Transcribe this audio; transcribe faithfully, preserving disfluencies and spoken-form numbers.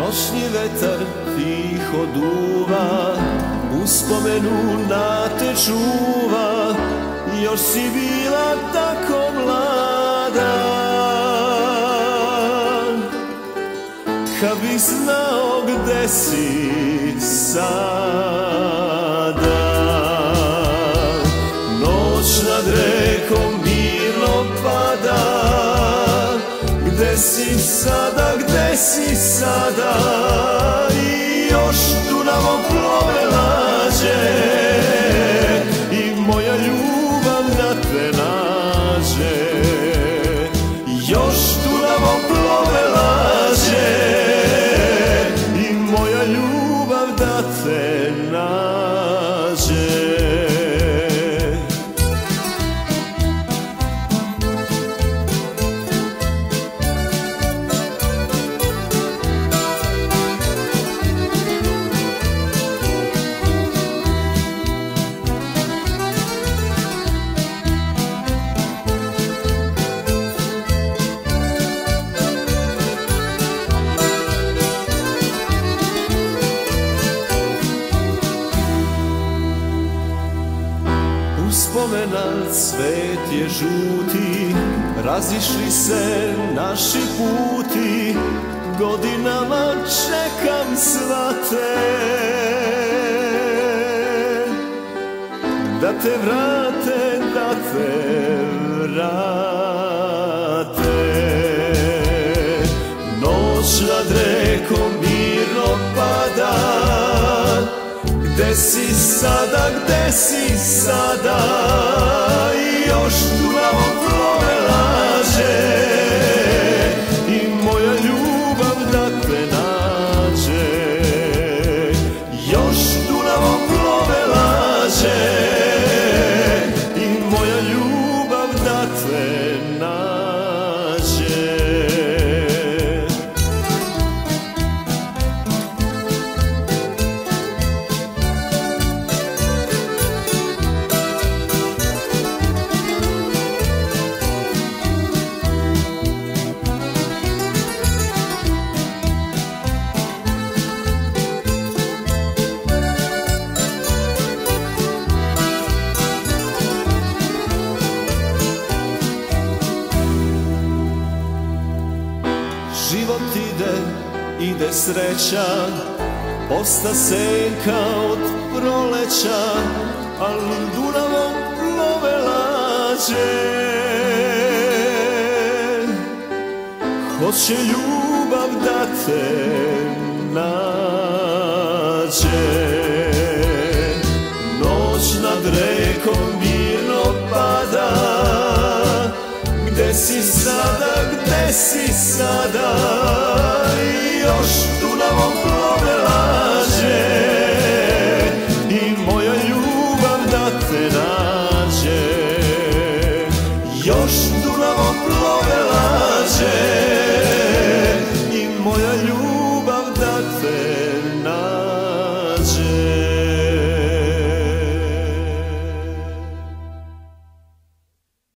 Noćni vetar tiho duva, uspomenu na te čuva, još si bila tako mlada. Kad bi znao gde si sada, noć nad rekom mirno pada. Gde si sada, gde si sada, i još Dunavom plove lađe, i moja ljubav da te nađe. Još Dunavom plove lađe, i moja ljubav da te nađe. Uspomena cvet je žuti, razišli se naši puti, godinama čekam svate da te vrate, da te vrate. Noć nad rekom mirno pada, gde si sada, gde si sada, i još Dunavom plove lađe, i moja ljubav da te nađe. Još Dunavom plove lađe, i moja ljubav da te nađe. Život ide, ide sreća, posta senka od proleća, al Dunavom plove lađe. Hoće ljubav da te nađe. Noć nad rekom mirno pada, gde si sada, gde si sada, i još